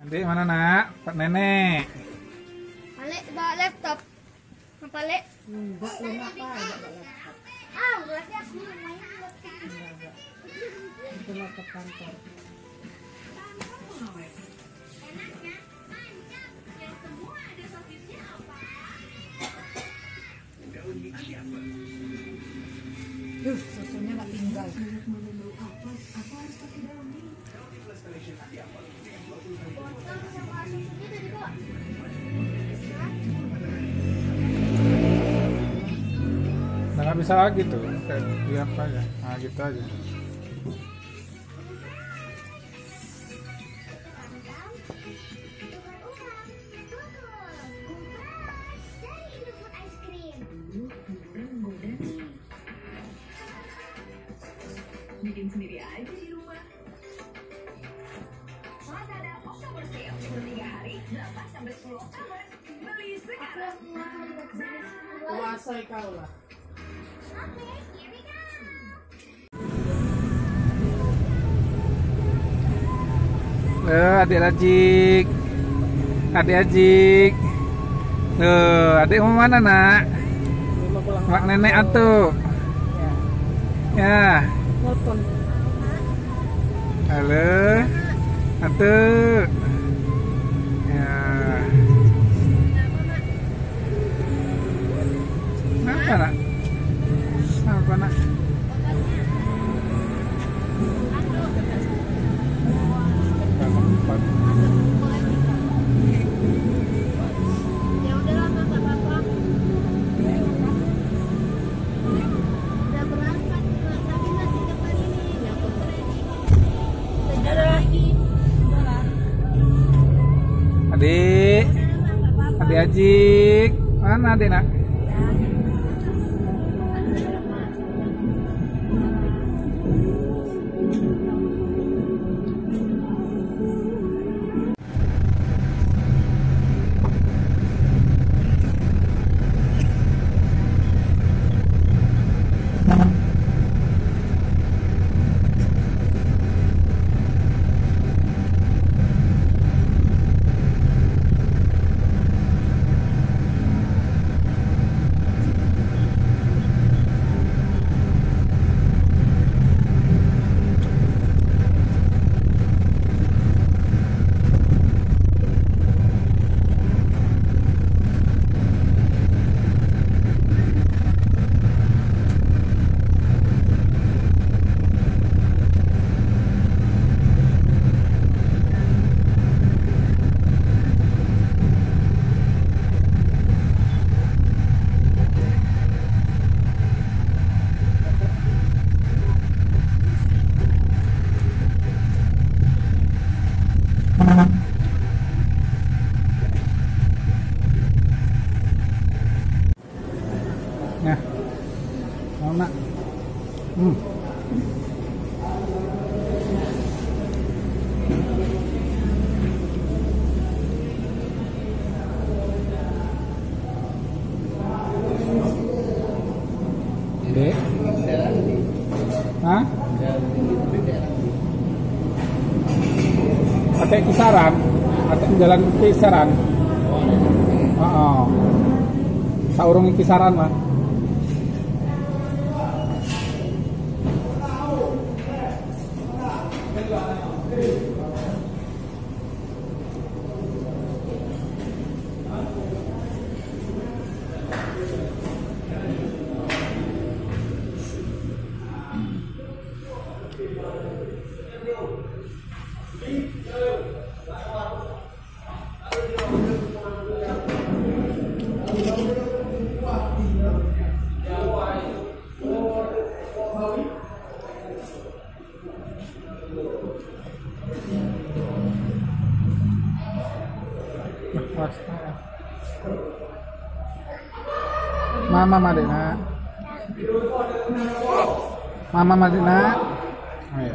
Adik mana nak? Pak Nenek. Alik bawa laptop. Apa Alik? Enggak, lu ngapain bawa laptop? Berarti aku main laptop. Enggak. Itu laptop kantor. Susunya nggak tinggal. Nah, nggak bisa lagi tuh, kayak dia apa ya? Nah gitu aja. Bikin sendiri aja di rumah. Lazada Oktober Sale cuma 3 hari, 8 sampai 10 Oktober. Beli sekarang. Kuasai kau lah. Adik Ajik. Adik Ajik. Adik mau mana nak? Pak Nenek atuh. Ya. Telepon. Halo. Atuh. Ya. Apa nak? Apa nak? Ya udahlah Mas, nggak apa-apa. Udah berangkat, tapi masih depan ini. Ada lagi. Adik. Adik Ajik. Mana adik nak? Nah, mau nak? Dek? Hah? Pakai kisaran? Atau jalan kisaran? Saurung kisaran lah. Mama Madina. Mama Madina. Oh, ya.